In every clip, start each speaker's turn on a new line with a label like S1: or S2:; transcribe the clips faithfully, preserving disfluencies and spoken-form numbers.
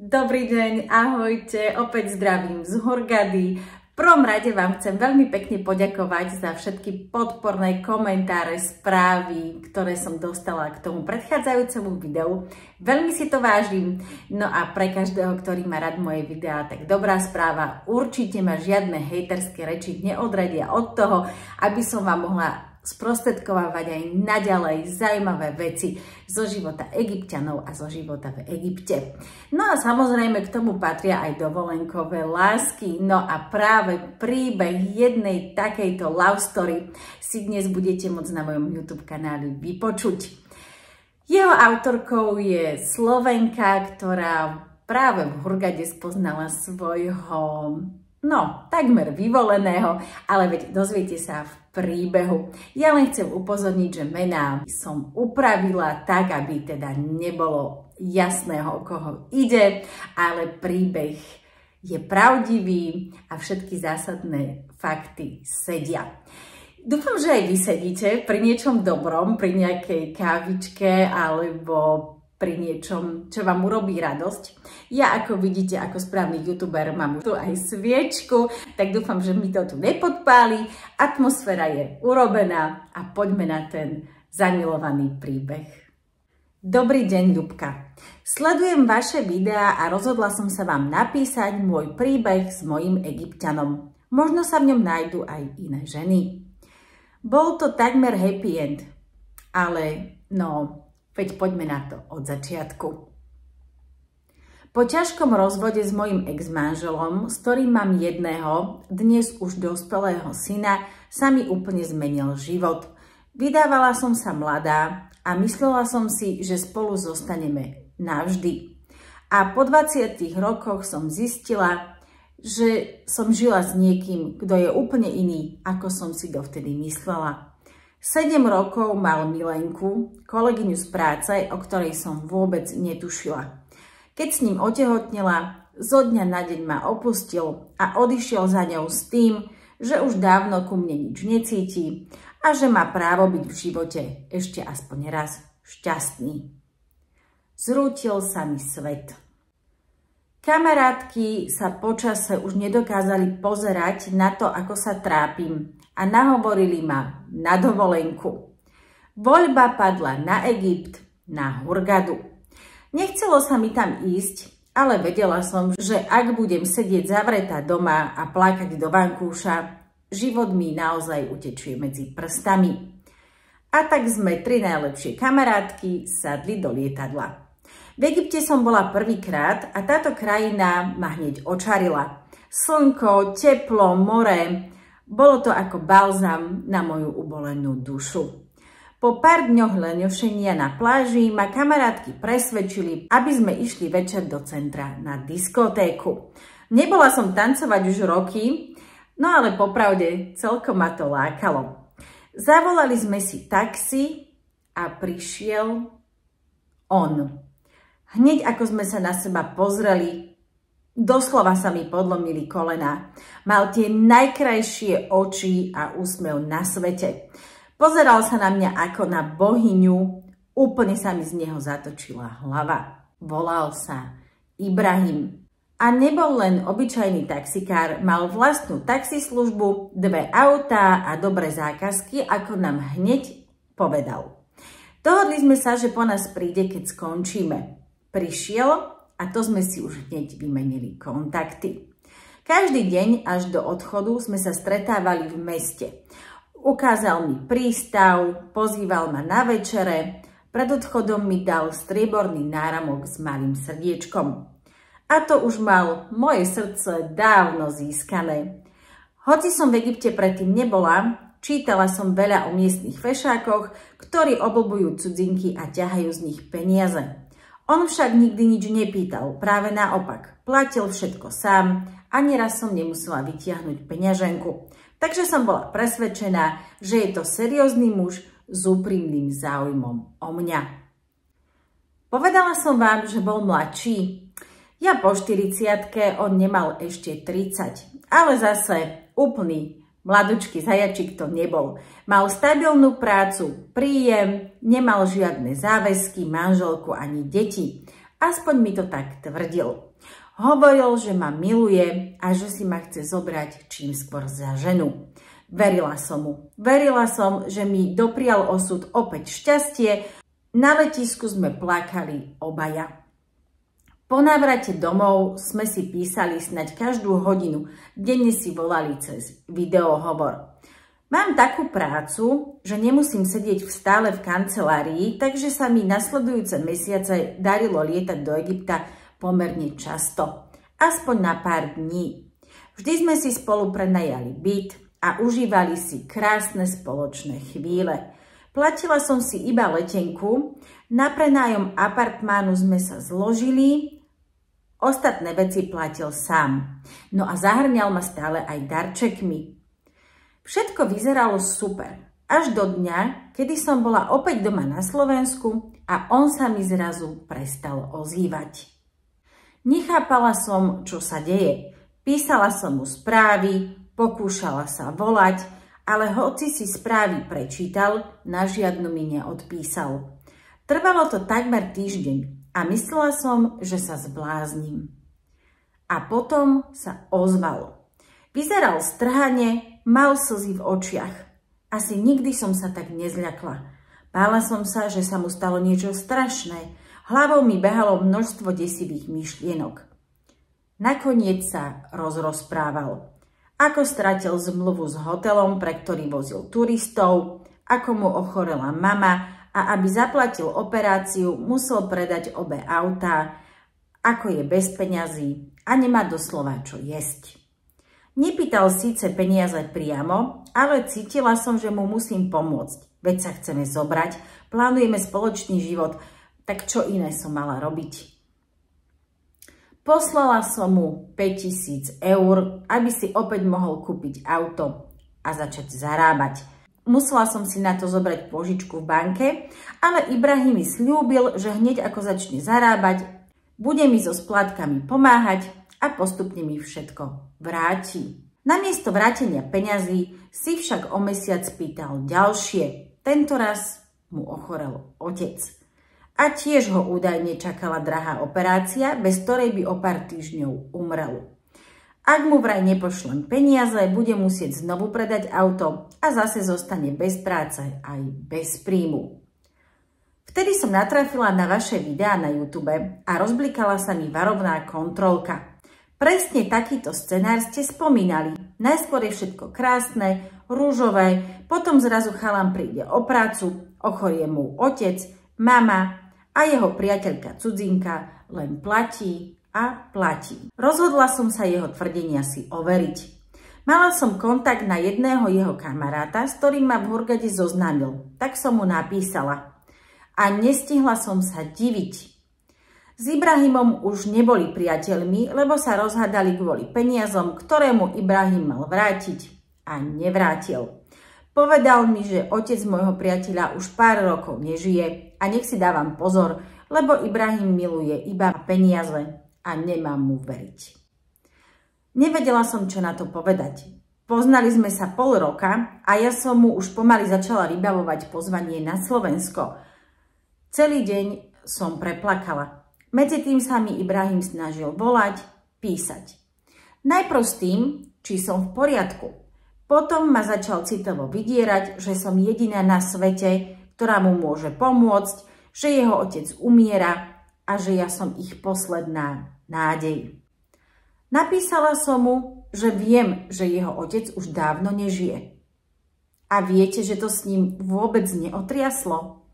S1: Dobrý deň, ahojte, opäť zdravím z Hurgady. V prvom rade vám chcem veľmi pekne poďakovať za všetky podporné komentáre, správy, ktoré som dostala k tomu predchádzajúcemu videu. Veľmi si to vážim. No a pre každého, ktorý má rád moje videá, tak dobrá správa. Určite ma žiadne hejterské reči neodradia od toho, aby som vám mohla sprostredkovávať aj naďalej zaujímavé veci zo života Egypťanov a zo života v Egypte. No a samozrejme k tomu patria aj dovolenkové lásky. No a práve príbeh jednej takejto love story si dnes budete môcť na mojom YouTube kanáli vypočuť. Jeho autorkou je Slovenka, ktorá práve v Hurgade spoznala svojho, no, takmer vyvoleného, ale veď dozviete sa v príbehu. Ja len chcem upozorniť, že mená som upravila tak, aby teda nebolo jasného, o koho ide, ale príbeh je pravdivý a všetky zásadné fakty sedia. Dúfam, že aj vy sedíte pri niečom dobrom, pri nejakej kávičke alebo pri niečom, čo vám urobí radosť. Ja, ako vidíte, ako správny youtuber, mám tu aj sviečku, tak dúfam, že mi to tu nepodpáli. Atmosféra je urobená a poďme na ten zamilovaný príbeh. Dobrý deň, Ľubka. Sledujem vaše videá a rozhodla som sa vám napísať môj príbeh s mojím Egypťanom. Možno sa v ňom nájdu aj iné ženy. Bol to takmer happy end, ale no... Veď poďme na to od začiatku. Po ťažkom rozvode s mojím ex-manželom, s ktorým mám jedného, dnes už dospelého syna, sa mi úplne zmenil život. Vydávala som sa mladá a myslela som si, že spolu zostaneme navždy. A po dvadsiatich rokoch som zistila, že som žila s niekým, kto je úplne iný, ako som si dovtedy myslela. Sedem rokov mal milenku, kolegyňu z práce, o ktorej som vôbec netušila. Keď s ním otehotnela, zo dňa na deň ma opustil a odišiel za ňou s tým, že už dávno ku mne nič necíti a že má právo byť v živote ešte aspoň raz šťastný. Zrútil sa mi svet. Kamarátky sa počase už nedokázali pozerať na to, ako sa trápim a nahovorili ma na dovolenku. Voľba padla na Egypt, na Hurgadu. Nechcelo sa mi tam ísť, ale vedela som, že ak budem sedieť zavretá doma a plakať do vankúša, život mi naozaj utečie medzi prstami. A tak sme tri najlepšie kamarátky sadli do lietadla. V Egypte som bola prvýkrát a táto krajina ma hneď očarila. Slnko, teplo, more, bolo to ako balzam na moju ubolenú dušu. Po pár dňoch leňošenia na pláži ma kamarátky presvedčili, aby sme išli večer do centra na diskotéku. Nebola som tancovať už roky, no ale popravde celkom ma to lákalo. Zavolali sme si taxi a prišiel on. Hneď ako sme sa na seba pozreli, doslova sa mi podlomili kolená. Mal tie najkrajšie oči a úsmev na svete. Pozeral sa na mňa ako na bohyňu, úplne sa mi z neho zatočila hlava. Volal sa Ibrahim. A nebol len obyčajný taxikár, mal vlastnú taxislužbu, dve autá a dobré zákazky, ako nám hneď povedal. Dohodli sme sa, že po nás príde, keď skončíme. Prišiel a to sme si už hneď vymenili kontakty. Každý deň až do odchodu sme sa stretávali v meste. Ukázal mi prístav, pozýval ma na večere, pred odchodom mi dal strieborný náramok s malým srdiečkom. A to už mal moje srdce dávno získané. Hoci som v Egypte predtým nebola, čítala som veľa o miestnych fešákoch, ktorí oblbujú cudzinky a ťahajú z nich peniaze. On však nikdy nič nepýtal, práve naopak, platil všetko sám a nieraz som nemusela vytiahnuť peňaženku. Takže som bola presvedčená, že je to seriózny muž s úprimným záujmom o mňa. Povedala som vám, že bol mladší. Ja po štyridsiatke, on nemal ešte tridsať, ale zase úplný mladučký zajačik to nebol. Mal stabilnú prácu, príjem, nemal žiadne záväzky, manželku ani deti. Aspoň mi to tak tvrdil. Hovoril, že ma miluje a že si ma chce zobrať čím skôr za ženu. Verila som mu. Verila som, že mi doprial osud opäť šťastie. Na letisku sme plakali obaja. Po návrate domov sme si písali snáď každú hodinu. Denne si volali cez videohovor. Mám takú prácu, že nemusím sedieť stále v kancelárii, takže sa mi nasledujúce mesiace darilo lietať do Egypta pomerne často. Aspoň na pár dní. Vždy sme si spolu prenajali byt a užívali si krásne spoločné chvíle. Platila som si iba letenku, na prenájom apartmánu sme sa zložili, ostatné veci platil sám. No a zahrňal ma stále aj darčekmi. Všetko vyzeralo super, až do dňa, kedy som bola opäť doma na Slovensku a on sa mi zrazu prestal ozývať. Nechápala som, čo sa deje. Písala som mu správy, pokúšala sa volať, ale hoci si správy prečítal, na žiadnu mi neodpísal. Trvalo to takmer týždeň a myslela som, že sa zbláznim. A potom sa ozval. Vyzeral strhane, mal slzy v očiach. Asi nikdy som sa tak nezľakla. Bála som sa, že sa mu stalo niečo strašné. Hlavou mi behalo množstvo desivých myšlienok. Nakoniec sa rozrozprával. Ako stratil zmluvu s hotelom, pre ktorý vozil turistov, ako mu ochorela mama a aby zaplatil operáciu, musel predať obe autá, ako je bez peňazí a nemá doslova čo jesť. Nepýtal síce peniaze priamo, ale cítila som, že mu musím pomôcť. Veď sa chceme zobrať, plánujeme spoločný život, tak čo iné som mala robiť? Poslala som mu päťtisíc eur, aby si opäť mohol kúpiť auto a začať zarábať. Musela som si na to zobrať pôžičku v banke, ale Ibrahim mi sľúbil, že hneď ako začne zarábať, bude mi so splátkami pomáhať a postupne mi všetko vráti. Namiesto vrátenia peňazí si však o mesiac pýtal ďalšie. Tentoraz mu ochorel otec. A tiež ho údajne čakala drahá operácia, bez ktorej by o pár týždňov umrel. Ak mu vraj nepošlem peniaze, bude musieť znovu predať auto a zase zostane bez práce aj bez príjmu. Vtedy som natrafila na vaše videá na YouTube a rozblikala sa mi varovná kontrolka. Presne takýto scenár ste spomínali. Najskôr je všetko krásne, rúžové, potom zrazu chalan príde o prácu, ochorie mu otec, mama a jeho priateľka cudzinka len platí a platí. Rozhodla som sa jeho tvrdenia si overiť. Mala som kontakt na jedného jeho kamaráta, s ktorým ma v Hurghade zoznámil. Tak som mu napísala. A nestihla som sa diviť. S Ibrahimom už neboli priateľmi, lebo sa rozhádali kvôli peniazom, ktoré mu Ibrahim mal vrátiť a nevrátil. Povedal mi, že otec môjho priateľa už pár rokov nežije a nech si dávam pozor, lebo Ibrahim miluje iba peniaze a nemám mu veriť. Nevedela som, čo na to povedať. Poznali sme sa pol roka a ja som mu už pomaly začala vybavovať pozvanie na Slovensko. Celý deň som preplakala. Medzi tým sa mi Ibrahim snažil volať, písať. Najprv s tým, či som v poriadku. Potom ma začal citovo vydierať, že som jediná na svete, ktorá mu môže pomôcť, že jeho otec umiera a že ja som ich posledná nádej. Napísala som mu, že viem, že jeho otec už dávno nežije. A viete, že to s ním vôbec neotriaslo?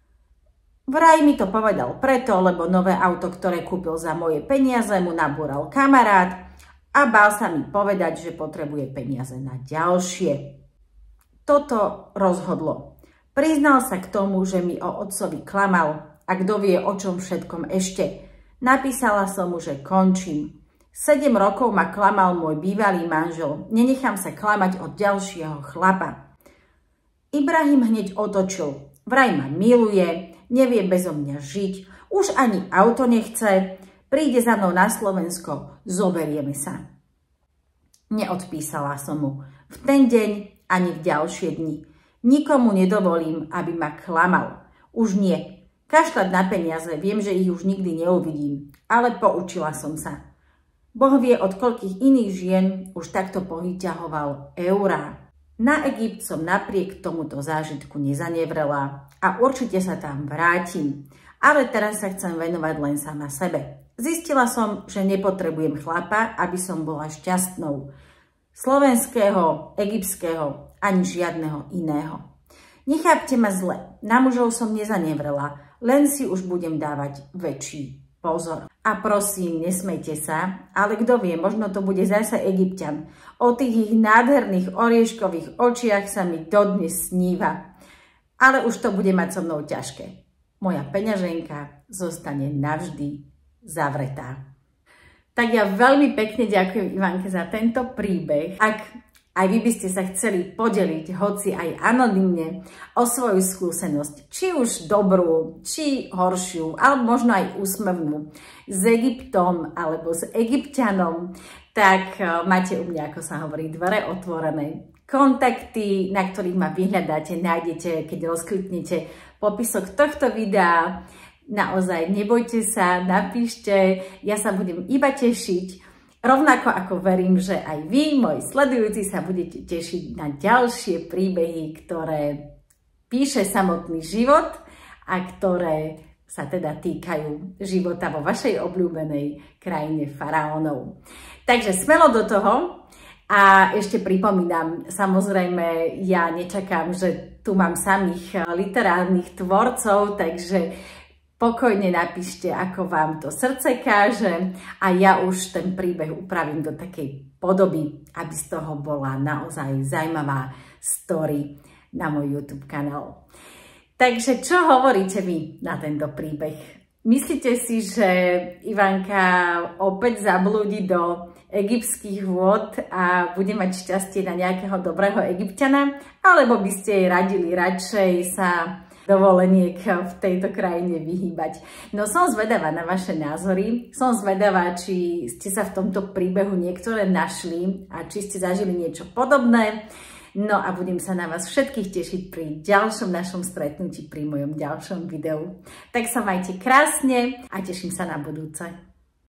S1: Vraj mi to povedal preto, lebo nové auto, ktoré kúpil za moje peniaze, mu nabúral kamarát a bál sa mi povedať, že potrebuje peniaze na ďalšie. Toto rozhodlo. Priznal sa k tomu, že mi o otcovi klamal a kto vie o čom všetkom ešte. Napísala som mu, že končím. Sedem rokov ma klamal môj bývalý manžel. Nenechám sa klamať od ďalšieho chlapa. Ibrahim hneď otočil. Vraj ma miluje, nevie bezo mňa žiť, už ani auto nechce, príde za mnou na Slovensko, zoberieme sa. Neodpísala som mu v ten deň ani v ďalšie dni. Nikomu nedovolím, aby ma klamal. Už nie. Kašľať na peniaze, viem, že ich už nikdy neuvidím, ale poučila som sa. Boh vie, od koľkých iných žien už takto povyťahoval eurá. Na Egypt som napriek tomuto zážitku nezanevrela a určite sa tam vrátim. Ale teraz sa chcem venovať len sama sebe. Zistila som, že nepotrebujem chlapa, aby som bola šťastnou. Slovenského, egyptského, ani žiadneho iného. Nechápte ma zle, na mužov som nezanevrela, len si už budem dávať väčší pozor. A prosím, nesmejte sa, ale kto vie, možno to bude zase Egypťan. O tých ich nádherných orieškových očiach sa mi dodnes sníva. Ale už to bude mať so mnou ťažké. Moja peňaženka zostane navždy zavretá. Tak ja veľmi pekne ďakujem Ivanke za tento príbeh. Ak aj vy by ste sa chceli podeliť, hoci aj anonymne, o svoju skúsenosť, či už dobrú, či horšiu, alebo možno aj úsmevnú, s Egyptom alebo s Egypťanom, tak máte u mňa, ako sa hovorí, dvere otvorené. Kontakty, na ktorých ma vyhľadáte, nájdete, keď rozkliknete popisok tohto videa. Naozaj, nebojte sa, napíšte, ja sa budem iba tešiť. Rovnako ako verím, že aj vy, moji sledujúci, sa budete tešiť na ďalšie príbehy, ktoré píše samotný život a ktoré sa teda týkajú života vo vašej obľúbenej krajine faraónov. Takže smelo do toho a ešte pripomínam, samozrejme, ja nečakám, že tu mám samých literárnych tvorcov, takže pokojne napíšte, ako vám to srdce káže a ja už ten príbeh upravím do takej podoby, aby z toho bola naozaj zaujímavá story na môj YouTube kanál. Takže čo hovoríte vy na tento príbeh? Myslíte si, že Ivanka opäť zablúdi do egyptských vôd a bude mať šťastie na nejakého dobrého Egypťana? Alebo by ste jej radili radšej sa dovoleniek v tejto krajine vyhýbať? No som zvedavá na vaše názory, som zvedavá, či ste sa v tomto príbehu niektoré našli a či ste zažili niečo podobné. No a budem sa na vás všetkých tešiť pri ďalšom našom stretnutí, pri mojom ďalšom videu. Tak sa majte krásne a teším sa na budúce.